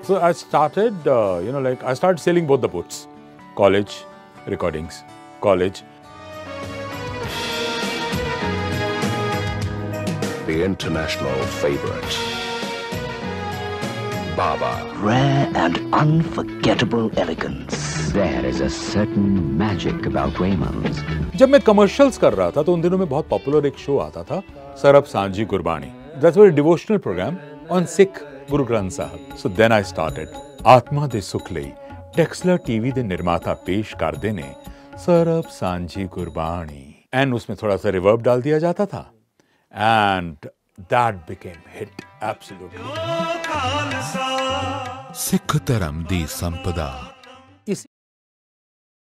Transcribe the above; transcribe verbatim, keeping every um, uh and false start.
So I started, uh, you know, like I started sailing both the boats. College, recordings, college. The international favorite, Baba. Rare and unforgettable elegance. There is a certain magic about Raymond's. जब मैं commercials कर रहा था तो उन दिनों में बहुत पॉपुलर एक शो आता था, सरब सांझी Gurbani. That's a very devotional program on Sikh Guru Granth Sahib. So then I started. आत्मा दे सुख ਲਈ टेक्सला टीवी ਦੇ निर्माता पेश ਕਰਦੇ ਨੇ सरब सांझी गुरबानी. एंड उसमें थोड़ा सा रिवर्ब डाल दिया जाता था. And that became hit. Absolutely. ਸਿੱਖ ਧਰਮ ਦੀ ਸੰਪਦਾ इस